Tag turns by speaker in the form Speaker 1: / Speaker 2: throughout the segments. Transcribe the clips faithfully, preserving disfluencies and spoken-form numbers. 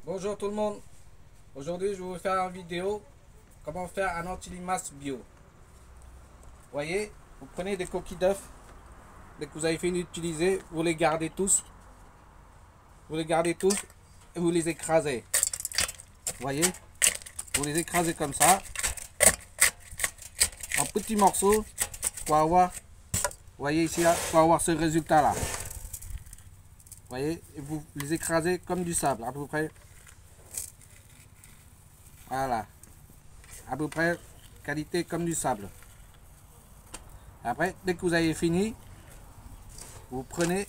Speaker 1: Bonjour tout le monde. Aujourd'hui, je vais vous faire une vidéo comment faire un anti-limace bio. Voyez, vous prenez des coquilles d'œufs. Dès que vous avez fini d'utiliser, vous les gardez tous. Vous les gardez tous et vous les écrasez. Voyez, vous les écrasez comme ça, en petits morceaux, pour avoir, voyez ici, là, pour avoir ce résultat là. Voyez, et vous les écrasez comme du sable, à peu près. Voilà, à peu près qualité comme du sable. Après, dès que vous avez fini, vous prenez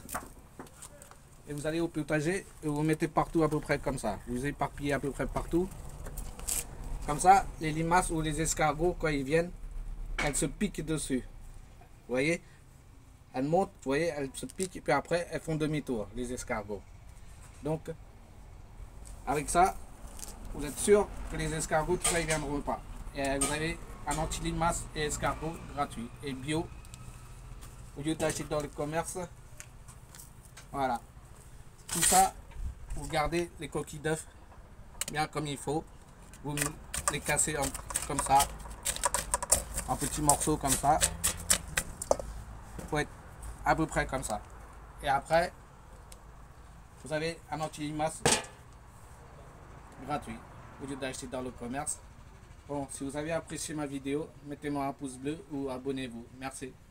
Speaker 1: et vous allez au potager et vous mettez partout à peu près comme ça. Vous éparpillez à peu près partout. Comme ça, les limaces ou les escargots, quand ils viennent, elles se piquent dessus. Vous voyez, elles montent, vous voyez, elles se piquent et puis après, elles font demi-tour, les escargots. Donc, avec ça, vous êtes sûr que les escargots, tout ça, ils ne viendront pas. Et vous avez un anti-limace et escargot gratuit et bio. Au lieu d'acheter dans le commerce, voilà. Tout ça, vous gardez les coquilles d'œufs bien comme il faut. Vous les cassez en, comme ça, en petits morceaux comme ça. Il faut être à peu près comme ça. Et après, vous avez un anti-limace gratuit au lieu d'acheter dans le commerce. Bon, si vous avez apprécié ma vidéo, mettez-moi un pouce bleu ou abonnez-vous. Merci.